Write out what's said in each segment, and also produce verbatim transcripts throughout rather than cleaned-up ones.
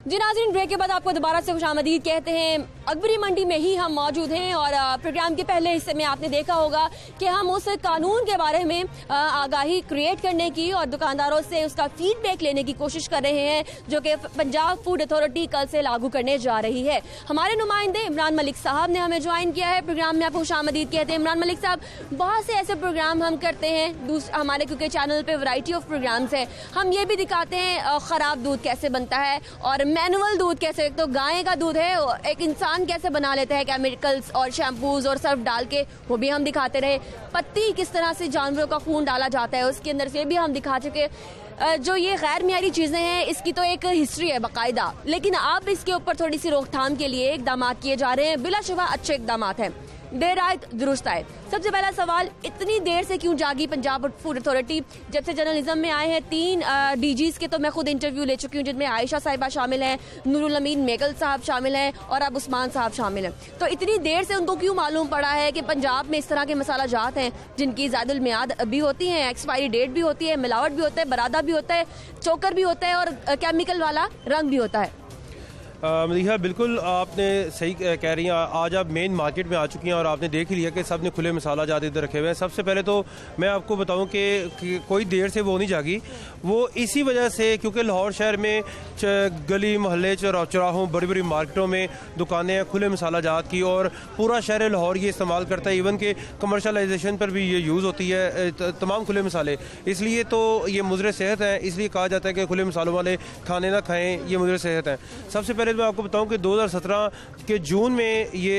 जी नाज़रीन, ब्रेक के बाद आपको दोबारा से खुशामदीद कहते हैं। अकबरी मंडी में ही हम मौजूद हैं और प्रोग्राम के पहले हिस्से में आपने देखा होगा कि हम उस कानून के बारे में आगाही क्रिएट करने की और दुकानदारों से उसका फीडबैक लेने की कोशिश कर रहे हैं, जो कि पंजाब फूड अथॉरिटी कल से लागू करने जा रही है। हमारे नुमाइंदे इमरान मलिक साहब ने हमें ज्वाइन किया है प्रोग्राम में। आपको खुशामदीद कहते हैं। इमरान मलिक साहब, बहुत से ऐसे प्रोग्राम हम करते हैं हमारे, क्योंकि चैनल पे वैरायटी ऑफ प्रोग्राम्स है। हम ये भी दिखाते हैं खराब दूध कैसे बनता है और मैनुअल दूध कैसे, तो गाय का दूध है एक इंसान कैसे बना लेता है केमिकल्स और शैम्पूज और सर्फ डाल के, वो भी हम दिखाते रहे। पत्ती किस तरह से जानवरों का खून डाला जाता है उसके अंदर से भी हम दिखा चुके। जो ये गैर मियारी चीजें हैं इसकी तो एक हिस्ट्री है बाकायदा, लेकिन अब इसके ऊपर थोड़ी सी रोकथाम के लिए इकदाम किए जा रहे हैं। बिलाशुबा अच्छे इकदाम हैं। देर आयत दुरुस्त आए। सबसे पहला सवाल, इतनी देर से क्यों जागी पंजाब फूड अथॉरिटी? जब से जर्नलिज्म में आए हैं तीन डीजीज के तो मैं खुद इंटरव्यू ले चुकी हूँ, जिनमें आयशा साहिबा शामिल हैं, नूरुल अमीन मेगल साहब शामिल हैं और अब उस्मान साहब शामिल हैं। तो इतनी देर से उनको क्यों मालूम पड़ा है कि पंजाब में इस तरह के मसाला जात हैं जिनकी ज़ायदुल मियाद भी होती है, एक्सपायरी डेट भी होती है, मिलावट भी होता है, बरादा भी होता है, चोकर भी होता है और केमिकल वाला रंग भी होता है? मदीहा, बिल्कुल आपने सही कह रही हैं। आज आप मेन मार्केट में आ चुकी हैं और आपने देख ही लिया कि सब ने खुले मसाला जाते इधर रखे हुए हैं। सबसे पहले तो मैं आपको बताऊं कि, कि कोई देर से वो नहीं जागी, वो इसी वजह से क्योंकि लाहौर शहर में गली मोहल्ले चौराहों बड़ी बड़ी मार्केटों में दुकानें हैं खुले मसाला जात की, और पूरा शहर लाहौर ये इस्तेमाल करता है। इवन के कमर्शलाइजेशन पर भी ये यूज़ होती है तमाम खुले मसाले, इसलिए तो ये मुज़र सेहत है। इसलिए कहा जाता है कि खुले मसालों वाले खाने ना खाएँ, ये मुज़र सेहत है। सबसे पहले मैं आपको बताऊं कि दो हज़ार सत्रह के जून में ये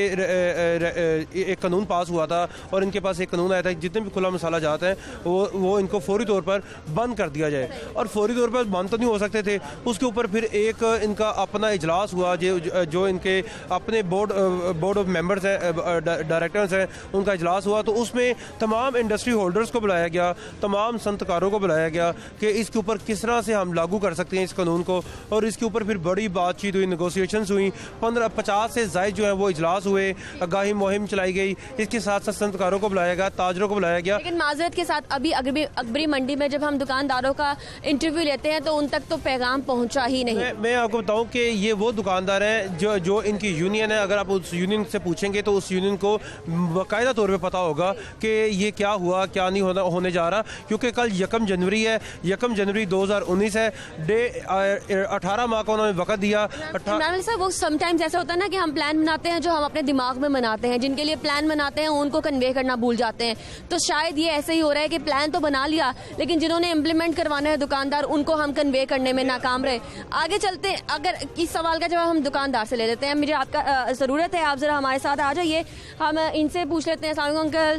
एक कानून पास हुआ था और इनके पास एक कानून आया था जितने भी खुला मसाला जाता है वो वो इनको फौरी तौर पर बंद कर दिया जाए। और फौरी तौर पर बंद तो नहीं हो सकते थे, उसके ऊपर फिर एक इनका अपना इजलास हुआ जो जो इनके अपने बोर्ड बोर्ड ऑफ मेंबर्स हैं, डायरेक्टर्स हैं, उनका इजलास हुआ। तो उसमें तमाम इंडस्ट्री होल्डर्स को बुलाया गया, तमाम संतकारों को बुलाया गया कि इसके ऊपर किस तरह से हम लागू कर सकते हैं इस कानून को। और इसके ऊपर फिर बड़ी बातचीत हुई, नेगोशिएशंस हुई, पंद्रह पचास से ज़ायद जो है वो इजलास हुए, आगाही मुहिम चलाई गई। इसके साथ साथ संतकारों को बुलाया गया, ताजरों को बुलाया गया। लेकिन माजरत के साथ अभी अकबरी मंडी में जब हम दुकानदारों का इंटरव्यू लेते हैं तो उन तक तो पैगाम पहुंचा ही नहीं। मैं, मैं आपको बताऊं कि ये वो दुकानदार हैं जो जो इनकी यूनियन है। अगर आप उस यूनियन से पूछेंगे तो उस यूनियन को बाकायदा तौर पर पता होगा कि ये क्या हुआ क्या नहीं होना होने जा रहा, क्योंकि कल यकम जनवरी है, यकम जनवरी दो हजार उन्नीस है, डे अठारह माह का उन्होंने वक़्त दिया। वो समटाइम्स ऐसा होता है ना कि हम प्लान बनाते हैं जो हम अपने दिमाग में बनाते हैं, जिनके लिए प्लान बनाते हैं उनको कन्वे करना भूल जाते हैं। तो शायद ये ऐसे ही हो रहा है कि प्लान तो बना लिया लेकिन जिन्होंने इम्प्लीमेंट करवाना है दुकानदार, उनको हम कन्वे करने में नाकाम रहे। आगे चलते हैं, अगर इस सवाल का जवाब हम दुकानदार से ले लेते हैं। मुझे आपका ज़रूरत है, आप ज़रा हमारे साथ आ जाइए, हम इनसे पूछ लेते हैं। अस्सलाम वालेकुम अंकल,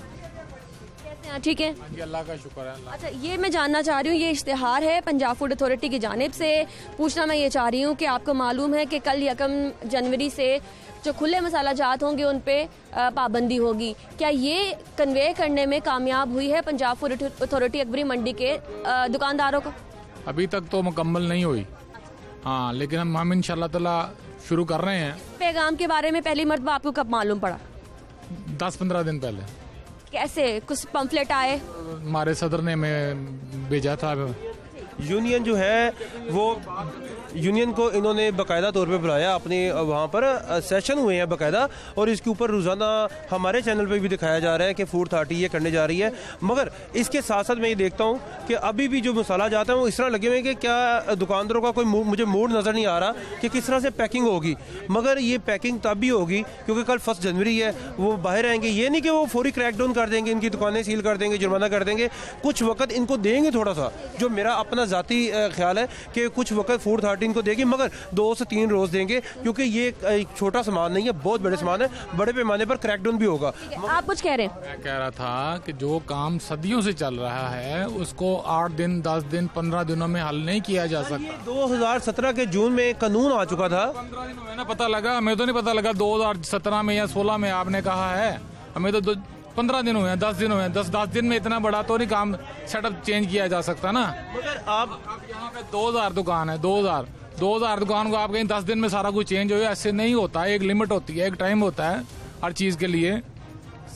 ठीक है? अल्लाह का शुक्र है। अच्छा, ये मैं जानना चाह रही हूँ, ये इश्तिहार है पंजाब फूड अथॉरिटी की जानिब से। पूछना मैं ये चाह रही हूँ कि आपको मालूम है कि कल यकम जनवरी से जो खुले मसाला जात होंगे उन पे पाबंदी होगी, क्या ये कन्वे करने में कामयाब हुई है पंजाब फूड अथॉरिटी अकबरी मंडी के दुकानदारों को? अभी तक तो मुकम्मल नहीं हुई, हाँ, लेकिन हम हम इंशाल्लाह ताला शुरू कर रहे हैं। पैगाम के बारे में पहली मर्तबा आपको कब मालूम पड़ा? दस पंद्रह दिन पहले। कैसे? कुछ पंफलेट आए? हमारे सदर ने हमें भेजा था। यूनियन जो है वो यूनियन को इन्होंने बाकायदा तौर पे बुलाया, अपने वहाँ पर सेशन हुए हैं बाकायदा, और इसके ऊपर रोज़ाना हमारे चैनल पे भी दिखाया जा रहा है कि फूड अथॉरिटी ये करने जा रही है। मगर इसके साथ साथ मैं ये देखता हूँ कि अभी भी जो मसाला जाता है वो इस तरह लगे हुए हैं कि क्या दुकानदारों का कोई मुझे मूड नज़र नहीं आ रहा कि किस तरह से पैकिंग होगी। मगर ये पैकिंग तब भी होगी क्योंकि कल फर्स्ट जनवरी है, वो बाहर आएंगे। ये नहीं कि वो फौरी क्रैकडाउन कर देंगे, इनकी दुकानें सील कर देंगे, जुर्माना कर देंगे। कुछ वक्त इनको देंगे थोड़ा सा, जो मेरा अपना ज़ाती ख्याल है कि कुछ वक्त फूड अथॉरिटी इनको देगी, मगर दो से तीन रोज देंगे, क्योंकि ये एक छोटा सामान नहीं है, बहुत बड़े सामान है, बड़े पैमाने पर क्रैकडाउन भी होगा। आप कुछ कह रहे हैं? मैं कह रहा था कि जो काम सदियों से चल रहा है उसको आठ दिन दस दिन पंद्रह दिनों में हल नहीं किया जा सकता। दो हजार सत्रह के जून में कानून आ चुका था। पंद्रह दिन हुए ना, पता लगा, हमें तो नहीं पता लगा दो हजार सत्रह में या सोलह में आपने कहा है, हमें तो पंद्रह दिन हुए हैं, दस दिन हुए हैं। दस दस दिन में इतना बड़ा तो नहीं काम सेटअप चेंज किया जा सकता ना। मगर आप यहाँ पे दो हजार दुकान है, दो हजार दो हजार दुकान को आप कहीं दस दिन में सारा कुछ चेंज हो, ऐसे नहीं होता है। एक लिमिट होती है, एक टाइम होता है हर चीज के लिए।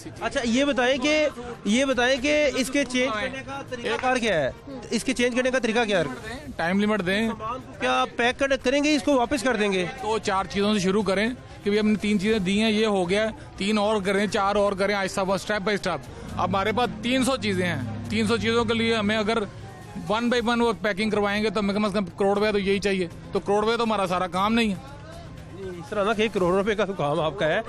अच्छा ये बताएं कि ये बताएं कि इसके चेंज करने का तरीका क्या है, इसके चेंज करने का तरीका क्या है? टाइम लिमिट दें। क्या पैक कर करेंगे, इसको वापस कर देंगे? तो चार चीज़ों से शुरू करें कि भाई हमने तीन चीज़ें दी हैं, ये हो गया, तीन और करें, चार और करें, आहिस्ता स्टेप बाय स्टेप। अब हमारे पास तीन सौ चीज़ें हैं, तीन सौ चीज़ों के लिए हमें अगर वन बाई वन वो पैकिंग करवाएंगे तो हमें कम से कम करोड़ रुपया तो यही चाहिए। तो करोड़ रुपया तो हमारा सारा काम नहीं है। इस तरह ना कि करोड़ रुपए का तो काम आपका है,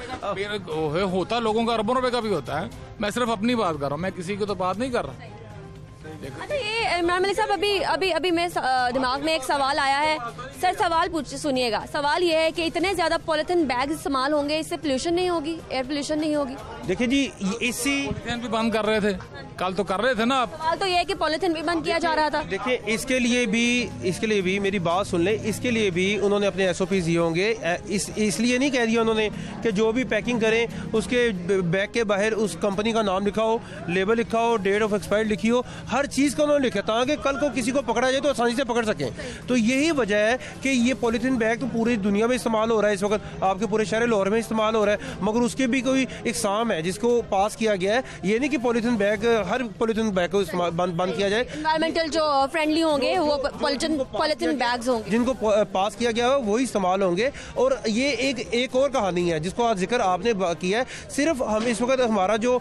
फिर होता लोगों का अरबों रुपए का भी होता है। मैं सिर्फ अपनी बात कर रहा हूँ, मैं किसी की तो बात नहीं कर रहा। अच्छा ये इमरान मलिक साहब, अभी अभी अभी मेरे दिमाग में एक सवाल आया है सर। सवाल पूछ सुनिएगा। सवाल ये है कि इतने ज्यादा पॉलिथीन बैग इस्तेमाल होंगे, इससे पोल्यूशन नहीं होगी, एयर पोल्यूशन नहीं होगी? देखिए जी, इसी भी बंद कर रहे थे, कल तो कर रहे थे ना आप। सवाल तो ये है कि पॉलिथीन भी बंद किया जा रहा था। देखिए इसके लिए भी इसके लिए भी मेरी बात सुन ले, इसके लिए भी उन्होंने अपने एसओपी दिए होंगे। इस इसलिए नहीं कह दिया उन्होंने कि जो भी पैकिंग करें उसके बैग के बाहर उस कंपनी का नाम लिखा हो, लेबल लिखा हो, डेट ऑफ एक्सपायर्ड लिखी हो, हर चीज़ का उन्होंने लिखा ताकि कल को किसी को पकड़ा जाए तो आसानी से पकड़ सकें। तो यही वजह है कि ये पॉलीथीन बैग तो पूरी दुनिया में इस्तेमाल हो रहा है इस वक्त, आपके पूरे शहर लाहौर में इस्तेमाल हो रहा है, मगर उसके भी कोई इकसाम है जिसको पास किया गया है। ये नहीं कि पॉलीथीन बैग हर पॉलीथीन बैग को इस्तेमाल बंद बंद किया जाए। एनवायरमेंटल जो फ्रेंडली होंगे वो पॉलीथीन पॉलीथीन बैग्स होंगे, जिनको पास किया गया है वही इस्तेमाल होंगे। और ये एक एक और कहानी है जिसको आज जिक्र आपने किया है। सिर्फ हम इस वक्त हमारा जो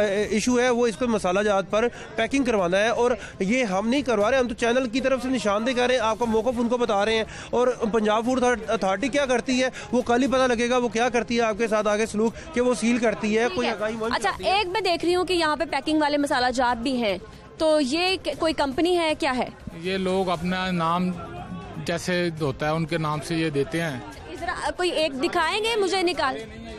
इशू है वो इसको मसाला जात पर पैकिंग करवाना है, और ये हम नहीं करवा रहे, हम तो चैनल की तरफ से निशानदेही कर रहे हैं, आपका मौक़िफ़ उनको बता रहे हैं। और पंजाब फूड अथॉरिटी क्या करती है वो कल ही पता लगेगा, वो क्या करती है आपके साथ आगे सलूक कि वो सील करती है, कोई आगाही। अच्छा एक मैं देख रही हूँ कि यहाँ पे पैकिंग वाले मसाला जात भी हैं, तो ये कोई कंपनी है क्या है? ये लोग अपना नाम जैसे होता है उनके नाम से ये देते हैं। जरा कोई एक दिखाएंगे मुझे निकाल।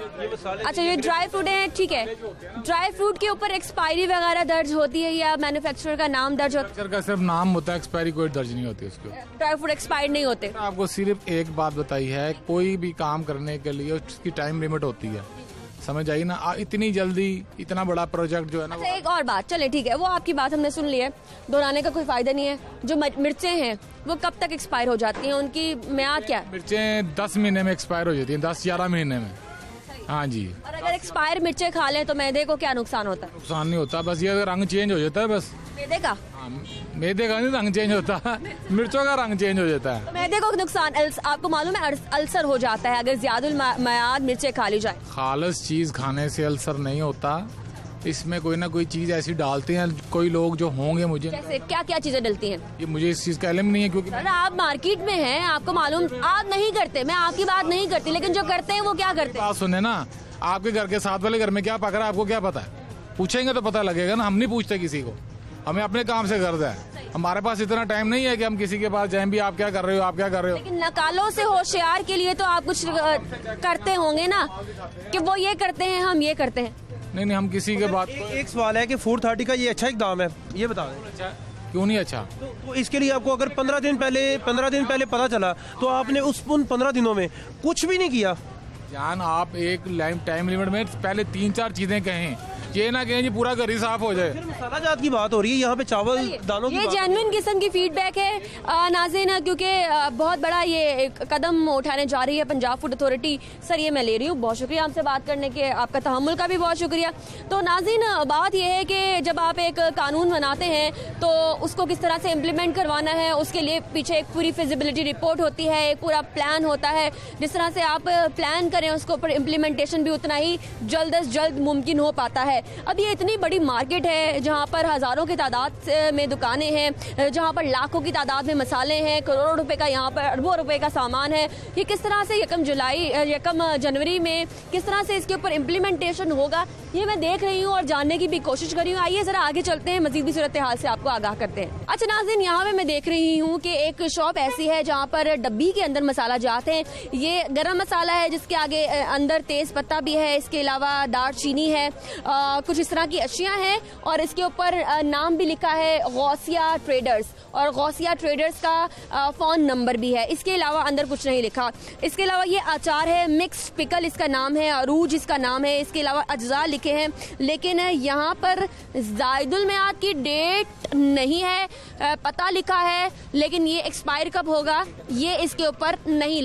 अच्छा ये ड्राई फ्रूट है, ठीक है। ड्राई फ्रूट के ऊपर एक्सपायरी वगैरह दर्ज होती है या मैन्युफैक्चरर का नाम दर्ज होता है? का सिर्फ नाम होता है, एक्सपायरी कोई दर्ज नहीं होती उसको। ड्राई फ्रूट एक्सपायर्ड नहीं होते? आपको सिर्फ एक बात बताई है, कोई भी काम करने के लिए उसकी टाइम लिमिट होती है, समझ आई ना। इतनी जल्दी इतना बड़ा प्रोजेक्ट जो है ना। अच्छा एक और बात, चले ठीक है, वो आपकी बात हमने सुन ली है, दोहराने का कोई फायदा नहीं है। जो मिर्चें हैं वो कब तक एक्सपायर हो जाती हैं, उनकी म्याद क्या है? मिर्चें दस महीने में एक्सपायर हो जाती हैं, दस ग्यारह महीने में। हाँ जी। और अगर एक्सपायर मिर्चें खा लें तो मैदे को क्या नुकसान होता है? नुकसान नहीं होता, बस ये रंग चेंज हो जाता है बस। मैदे का? मैदे का नहीं रंग चेंज होता, मिर्चों का रंग चेंज हो जाता है। तो मैदे को नुकसान आपको मालूम है अल्सर हो जाता है अगर ज्यादा मयाद मिर्चें खा ली जाए। खालस चीज खाने से अल्सर नहीं होता, इसमें कोई ना कोई चीज ऐसी डालते हैं कोई लोग जो होंगे। मुझे जैसे क्या क्या चीजें डलती हैं? ये मुझे इस चीज का इल्म नहीं है क्योंकि आप मार्केट में हैं, आपको मालूम। आप नहीं करते, मैं आपकी बात नहीं करती, लेकिन जो करते हैं वो क्या करते हैं? बात सुने ना, आपके घर के साथ वाले घर में क्या पक रहा है आपको क्या पता है? पूछेंगे तो पता लगेगा ना। हम नहीं पूछते किसी को, हमें अपने काम से गर्ज है। हमारे पास इतना टाइम नहीं है कि हम किसी के पास जाएं भी आप क्या कर रहे हो, आप क्या कर रहे हो। लेकिन नकालों से होशियार के लिए तो आप कुछ करते होंगे ना, कि वो ये करते हैं हम ये करते हैं। नहीं नहीं, हम किसी के बात। एक सवाल है कि फूड अथॉरिटी का ये अच्छा इकदाम है, ये बता दें। क्यों नहीं अच्छा? तो, तो इसके लिए आपको अगर पंद्रह दिन पहले पंद्रह दिन पहले पता चला तो आपने उस उन पंद्रह दिनों में कुछ भी नहीं किया। जान आप एक टाइम लिमिट में पहले तीन चार चीजें कहें, ये ना कहें जी पूरा घर ही साफ हो जाए। मसाला जात की बात हो रही है यहाँ पे, चावल दानों की ये जेन्युइन किस्म की फीडबैक है नाज़रीन, क्योंकि बहुत बड़ा ये कदम उठाने जा रही है पंजाब फूड अथॉरिटी। सर ये मैं ले रही हूँ, बहुत शुक्रिया हमसे बात करने के, आपका तहम्मुल का भी बहुत शुक्रिया। तो नाज़रीन बात यह है कि जब आप एक कानून बनाते हैं तो उसको किस तरह से इम्प्लीमेंट करवाना है, उसके लिए पीछे एक पूरी फिजिबिलिटी रिपोर्ट होती है, एक पूरा प्लान होता है। जिस तरह से आप प्लान करें उसके ऊपर इम्प्लीमेंटेशन भी उतना ही जल्द अज जल्द मुमकिन हो पाता है। अब ये इतनी बड़ी मार्केट है जहाँ पर हजारों की तादाद में दुकानें हैं, जहाँ पर लाखों की तादाद में मसाले हैं, करोड़ों रुपए का यहाँ पर अरबों रुपए का सामान है। ये किस तरह से यकम जुलाई यकम जनवरी में किस तरह से इसके ऊपर इम्प्लीमेंटेशन होगा ये मैं देख रही हूँ और जानने की भी कोशिश कर रही हूँ। आइए जरा आगे चलते हैं, मजीद भी सूरत हाल से आपको आगाह करते हैं। अच्छा नाज़रीन, यहाँ पे मैं देख रही हूँ कि एक शॉप ऐसी है जहाँ पर डब्बी के अंदर मसाला जाते हैं। ये गरम मसाला है जिसके आगे अंदर तेज पत्ता भी है, इसके अलावा दार चीनी है, आ, कुछ इस तरह की अशिया हैं और इसके ऊपर नाम भी लिखा है गौसिया ट्रेडर्स, और गौसिया ट्रेडर्स का फोन नंबर भी है। इसके अलावा अंदर कुछ नहीं लिखा। इसके अलावा ये अचार है, मिक्स पिकल इसका नाम है, अरूज इसका नाम है। इसके अलावा अज्जा लिखे हैं, लेकिन यहाँ पर जायदुल मियाद की डेट नहीं है, पता लिखा है, लेकिन ये एक्सपायर कब होगा ये इसके ऊपर नहीं लिखा।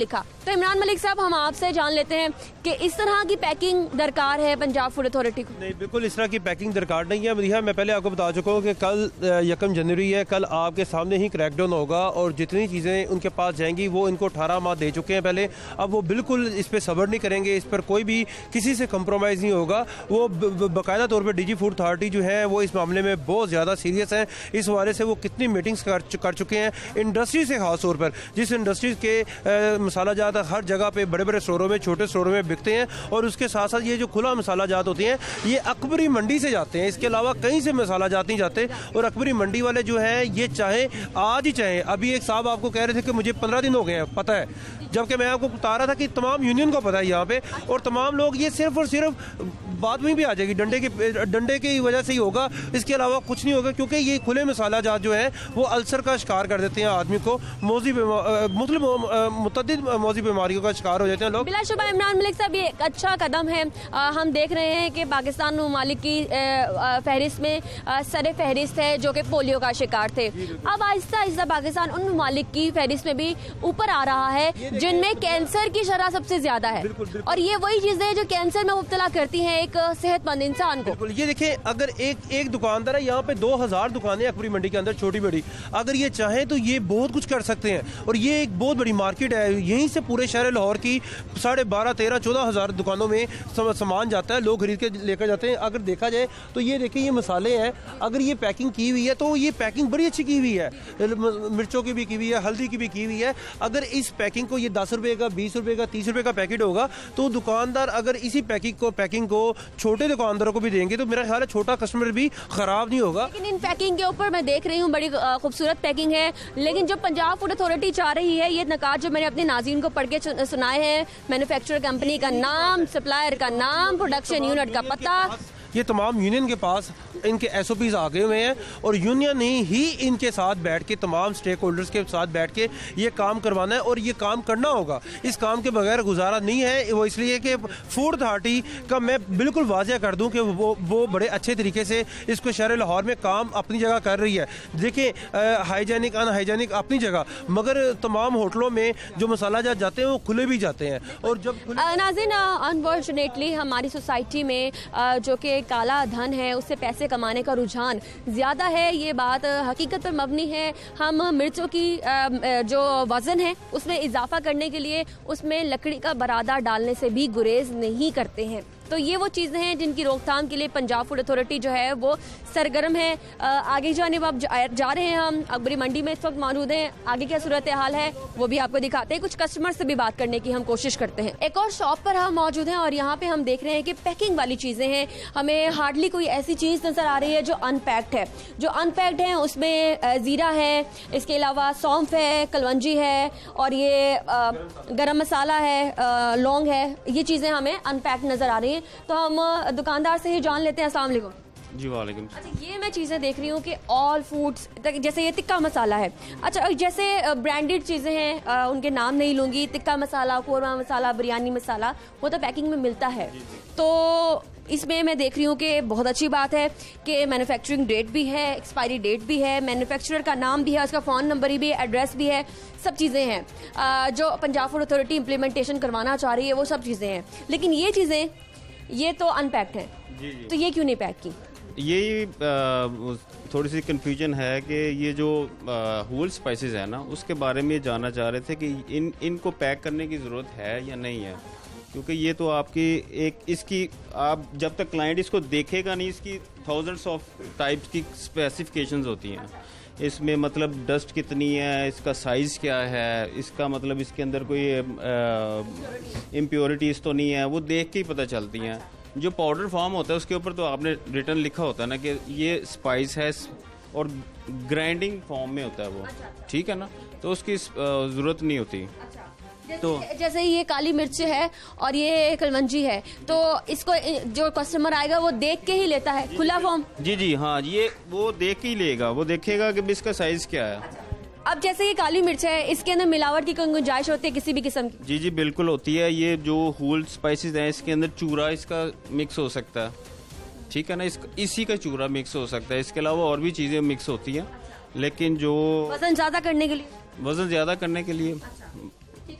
तो इमरान मलिक साहब, हम आपसे जान लेते हैं कि इस तरह की पैकिंग दरकार है पंजाब फूड अथॉरिटी को? नहीं, बिल्कुल इस तरह की पैकिंग दरकार नहीं है मदीहा। मैं पहले आपको बता चुका हूँ कि कल यकम जनवरी है, कल आपके सामने ही क्रैकडाउन होगा और जितनी चीज़ें उनके पास जाएंगी वो इनको अठारह माह दे चुके हैं पहले। अब वो बिल्कुल इस पर सब्र नहीं करेंगे, इस पर कोई भी किसी से कंप्रोमाइज़ नहीं होगा। वो बाकायदा तौर पर डीजी फूड अथॉरिटी जो है वो इस मामले में बहुत ज़्यादा सीरियस है। इस हवाले से वो कितनी मीटिंग्स कर, कर चुके हैं इंडस्ट्री से, खास तौर पर जिस इंडस्ट्रीज के मसाला जात हर जगह पे बड़े बड़े स्टोरों में, छोटे स्टोरों में बिकते हैं और उसके साथ साथ ये जो खुला मसाला जात होते हैं ये अकबरी मंडी से जाते हैं, इसके अलावा कहीं से मसाला जात नहीं जाते। और अकबरी मंडी वाले जो है ये चाहे आज ही चाहे, अभी एक साहब आपको कह रहे थे कि मुझे पंद्रह दिन हो गए हैं, पता है, जबकि मैं आपको बता रहा था कि तमाम यूनियन को पता है यहाँ पे, और तमाम लोग ये सिर्फ और सिर्फ बात में भी आ जाएगी, डंडे की डंडे की वजह से ही होगा, इसके अलावा कुछ नहीं होगा। क्योंकि ये खुले मसाला जात जो है वो अल्सर का शिकार कर देते हैं आदमी को, मौजी मुख्तलिफ मुतअद्दिद मौजी बीमारियों का शिकार हो जाते हैं लोग। बिलाशुबा इमरान मलिक साहब, ये एक अच्छा कदम है। आ, हम देख रहे हैं कि पाकिस्तान ममालिक की फहरिस्त में सर फहरिस्त है जो कि पोलियो का शिकार थे। अब आहिस्ता आहिस्ता पाकिस्तान उन ममालिक की फहरिस्त में भी ऊपर आ रहा है जिनमें कैंसर की शरह सबसे ज्यादा है, और ये वही चीजें हैं जो कैंसर में मुब्तला करती हैं एक सेहतमंद इंसान को। ये देखिए, अगर एक एक दुकानदार है यहाँ पे दो हजार दुकानें अकबरी मंडी के अंदर, छोटी बड़ी, अगर ये चाहें तो ये बहुत कुछ कर सकते हैं। और ये एक बहुत बड़ी मार्केट है, यहीं से पूरे शहर लाहौर की साढ़े बारह तेरह चौदह हजार दुकानों में सामान जाता है, लोग खरीद के लेकर जाते हैं। अगर देखा जाए तो ये देखिए, ये मसाले हैं, अगर ये पैकिंग की हुई है तो ये पैकिंग बड़ी अच्छी की हुई है, मिर्चों की भी की हुई है, हल्दी की भी की हुई है। अगर इस पैकिंग को, ये दस रुपए का, बीस रुपए का, तीस रुपए का पैकेट होगा, तो दुकानदार अगर इसी पैकिंग को पैकिंग को छोटे दुकानदारों को भी देंगे तो मेरा ख्याल है छोटा कस्टमर भी खराब नहीं होगा। लेकिन इन पैकिंग के ऊपर मैं देख रही हूँ बड़ी खूबसूरत पैकिंग है, लेकिन जो पंजाब फूड अथॉरिटी चाह रही है, ये नकात जो मैंने अपने नाज़रीन को पढ़ के सुनाए हैं, मैन्युफैक्चरर कंपनी का नाम, सप्लायर का नाम, प्रोडक्शन यूनिट का पता, ये तमाम यूनियन के पास इनके एसओपीज आ गए हुए हैं और यूनियन ने ही इनके साथ बैठ के, तमाम स्टेक होल्डर्स के साथ बैठ के ये काम करवाना है और ये काम करना होगा। इस काम के बगैर गुजारा नहीं है। वो इसलिए कि फूड अथॉरिटी का मैं बिल्कुल वाज़ह कर दूं कि वो वो बड़े अच्छे तरीके से इसको शहर लाहौर में काम अपनी जगह कर रही है। देखिए, हाइजेनिक अनहाइजेनिक अपनी जगह, मगर तमाम होटलों में जो मसाला जात जाते हैं वो खुले भी जाते हैं। और जब नाज़रीन, अनफॉर्चुनेटली हमारी सोसाइटी में जो कि काला धन है, उससे पैसे कमाने का रुझान ज़्यादा है। ये बात हकीकत पर मबनी है। हम मिर्चों की जो वज़न है उसमें इजाफा करने के लिए उसमें लकड़ी का बरादा डालने से भी गुरेज नहीं करते हैं। तो ये वो चीज़ें हैं जिनकी रोकथाम के लिए पंजाब फूड अथॉरिटी जो है वो सरगर्म है। आगे जाने अब जा रहे हैं, हम अकबरी मंडी में इस वक्त मौजूद हैं। आगे क्या सूरत हाल है वो भी आपको दिखाते हैं, कुछ कस्टमर से भी बात करने की हम कोशिश करते हैं। एक और शॉप पर हम मौजूद हैं और यहाँ पे हम देख रहे हैं कि पैकिंग वाली चीज़ें हैं। हमें हार्डली कोई ऐसी चीज़ नज़र आ रही है जो अनपैक्ड है। जो अनपैक्ड है उसमें ज़ीरा है, इसके अलावा सौंफ है, कलवंजी है और ये गरम मसाला है, लौंग है। ये चीज़ें हमें अनपैक्ड नज़र आ रही हैं। तो हम दुकानदार से ही जान लेते हैं। अस्सलाम वालेकुम। जी वालेकुम। अच्छा, ये मैं चीज़ें देख रही हूँ कि ऑल फूड्स, जैसे ये तिक्का मसाला है। अच्छा, जैसे ब्रांडेड चीज़ें हैं, उनके नाम नहीं लूँगी, तिक्का मसाला, कोरमा मसाला, बिरयानी मसाला, वो तो पैकिंग में मिलता है। तो इसमें मैं देख रही हूँ कि बहुत अच्छी बात है कि मैन्युफैक्चरिंग डेट भी है, एक्सपायरी डेट भी है, मैन्युफैक्चरर का नाम भी है, उसका फ़ोन नंबर भी है, एड्रेस भी है, सब चीज़ें हैं जो पंजाब फूड अथॉरिटी इम्प्लीमेंटेशन करवाना चाह रही है, वो सब चीज़ें हैं। लेकिन ये चीज़ें, ये तो अनपैक्ड है, तो ये क्यों नहीं पैक की? यही थोड़ी सी कंफ्यूजन है कि ये जो होल स्पाइसेस है ना, उसके बारे में जानना चाह रहे थे कि इन इनको पैक करने की ज़रूरत है या नहीं है। क्योंकि ये तो आपकी एक इसकी, आप जब तक क्लाइंट इसको देखेगा नहीं, इसकी थाउजेंड्स ऑफ टाइप्स की स्पेसिफिकेशंस होती हैं। इसमें मतलब डस्ट कितनी है, इसका साइज़ क्या है, इसका मतलब इसके अंदर कोई इम्प्योरिटीज़ तो नहीं है, वो देख के ही पता चलती हैं। जो पाउडर फॉर्म होता है उसके ऊपर तो आपने रिटर्न लिखा होता है ना कि ये स्पाइस है और ग्राइंडिंग फॉर्म में होता है वो, ठीक है ना, तो उसकी ज़रूरत नहीं होती। जैसे, तो जैसे ये काली मिर्च है और ये कलवंजी है, तो इसको जो कस्टमर आएगा वो देख के ही लेता है, खुला फॉर्म? जी जी हाँ, ये वो देख के ही लेगा, वो देखेगा कि इसका साइज क्या है। अच्छा। अब जैसे ये काली मिर्च है, इसके अंदर मिलावट की कोई गुंजाइश होती है किसी भी किस्म की? जी जी बिल्कुल होती है। ये जो होल स्पाइसेस हैं, इसके अंदर चूरा इसका मिक्स हो सकता है, ठीक है ना, इस, इसी का चूरा मिक्स हो सकता है। इसके अलावा और भी चीज़ें मिक्स होती हैं, लेकिन जो वजन ज़्यादा करने के लिए, वजन ज़्यादा करने के लिए, ठीक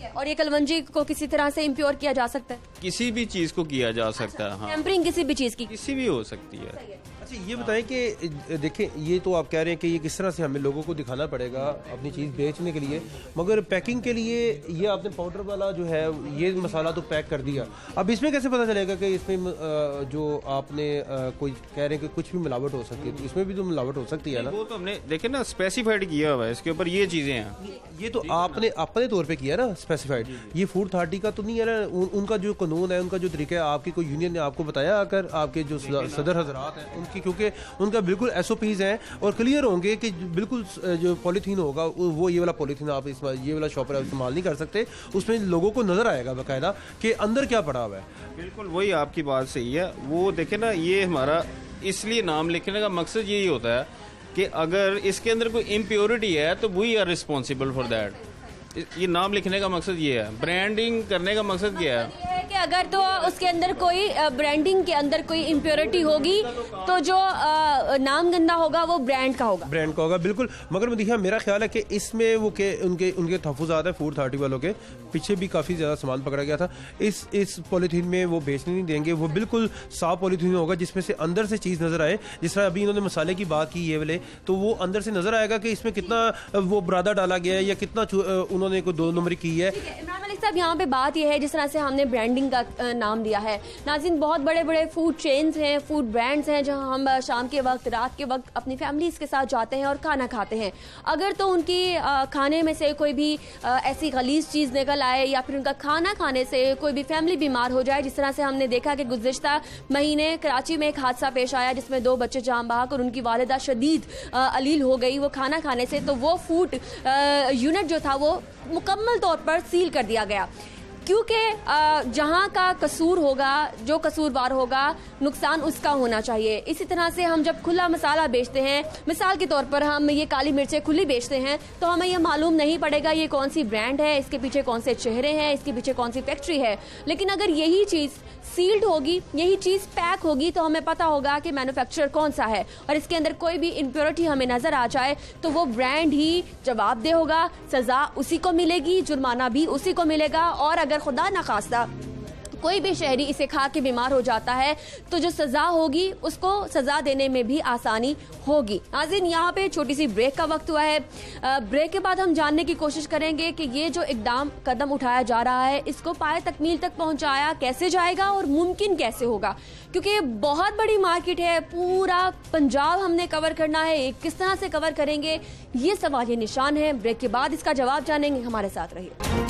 और ये कलवंजी को किसी तरह से इम्प्योर किया जा सकता है? किसी भी चीज को किया जा सकता है। हाँ, टेम्परिंग किसी भी चीज की किसी भी हो सकती है। अच्छा ये बताएं कि देखें, ये तो आप कह रहे हैं कि ये किस तरह से हमें लोगों को दिखाना पड़ेगा अपनी चीज़ बेचने के लिए, मगर पैकिंग के लिए ये आपने पाउडर वाला जो है ये मसाला तो पैक कर दिया, अब इसमें कैसे पता चलेगा कि इसमें जो आपने कोई कह रहे हैं कि कुछ भी मिलावट हो सकती है, तो इसमें भी तो मिलावट हो सकती है ना? वो तो हमने देखे ना स्पेसिफाइड किया हुआ है इसके ऊपर, ये चीज़ें हैं। ये तो आपने अपने तौर पे किया ना स्पेसिफाइड, ये फूड अथॉरिटी का तो नहीं है ना? उन, उनका जो कानून है, उनका जो तरीका है, आपकी कोई यूनियन ने आपको बताया आकर, आपके जो सदर हजरात हैं उनकी, क्योंकि उनका बिल्कुल एसओपीज हैं और क्लियर होंगे कि बिल्कुल जो पॉलीथीन होगा वो ये वाला पॉलीथीन आप इस ये वाला शॉपर इस्तेमाल नहीं कर सकते, उसमें लोगों को नजर आएगा बाकायदा कि अंदर क्या पड़ा हुआ है। बिल्कुल वही आपकी बात सही है। वो देखे ना, ये हमारा इसलिए नाम लिखने का मकसद यही होता है कि अगर इसके अंदर कोई इम्प्योरिटी है तो we are responsible for that. ये नाम लिखने का मकसद ये है। ब्रांडिंग करने का मकसद क्या है? ये है कि अगर तो उसके अंदर कोई ब्रांडिंग के अंदर कोई इम्प्योरिटी होगी तो जो आ, नाम गंदा होगा वो ब्रांड का होगा, ब्रांड का होगा बिल्कुल। मगर मदीहा मेरा ख्याल है कि इसमें वो के उनके उनके तहफ़्फ़ुज़ात है फूड अथॉरिटी वालों के, पीछे भी काफ़ी ज़्यादा सामान पकड़ा गया था। इस इस पॉलीथीन में वो बेचने नहीं देंगे, वो बिल्कुल साफ पॉलीथीन होगा जिसमें से अंदर से चीज़ नज़र आए। जिस तरह अभी इन्होंने मसाले की बात की ये वाले, तो वो अंदर से नज़र आएगा कि इसमें कितना वो बुरादा डाला गया है या कितना उन्होंने कोई दो नंबरी की है। इमरान मलिक साहब, यहाँ पे बात यह है जिस तरह से हमने ब्रांडिंग का नाम दिया है, नाज़रीन बहुत बड़े बड़े फूड चेन्स हैं, फूड ब्रांड्स हैं जहाँ हम शाम के वक्त, रात के वक्त अपनी फैमिलीज के साथ जाते हैं और खाना खाते हैं। अगर तो उनकी खाने में से कोई भी ऐसी गलीज चीज़ निकल आए या फिर उनका खाना खाने से कोई भी फैमिली बीमार हो जाए, जिस तरह से हमने देखा कि गुज़िश्ता महीने कराची में एक हादसा पेश आया जिसमें दो बच्चे जान बहक और उनकी वालिदा शदीद अलील हो गई वो खाना खाने से, तो वो फूड यूनिट जो था वो मुकम्मल तौर पर सील कर दिया गया, क्योंकि जहाँ का कसूर होगा, जो कसूरवार होगा, नुकसान उसका होना चाहिए। इसी तरह से हम जब खुला मसाला बेचते हैं, मिसाल के तौर पर हम ये काली मिर्चें खुली बेचते हैं, तो हमें ये मालूम नहीं पड़ेगा ये कौन सी ब्रांड है, इसके पीछे कौन से चेहरे हैं, इसके पीछे कौन सी फैक्ट्री है। लेकिन अगर यही चीज़ सील्ड होगी, यही चीज़ पैक होगी, तो हमें पता होगा कि मैन्युफैक्चरर कौन सा है, और इसके अंदर कोई भी इम्प्योरिटी हमें नज़र आ जाए तो वो ब्रांड ही जवाबदेह होगा, सज़ा उसी को मिलेगी, जुर्माना भी उसी को मिलेगा। और अगर खुदा न खास्ता कोई भी शहरी इसे खा के बीमार हो जाता है तो जो सज़ा होगी उसको सज़ा देने में भी आसानी होगी। नाज़रीन, यहाँ पे छोटी सी ब्रेक का वक्त हुआ है। ब्रेक के बाद हम जानने की कोशिश करेंगे कि ये जो इकदाम कदम उठाया जा रहा है इसको पाए तकमील तक पहुँचाया कैसे जाएगा और मुमकिन कैसे होगा, क्योंकि ये बहुत बड़ी मार्केट है, पूरा पंजाब हमने कवर करना है, किस तरह से कवर करेंगे ये सवाल ये निशान है। ब्रेक के बाद इसका जवाब जानेंगे, हमारे साथ रहिए।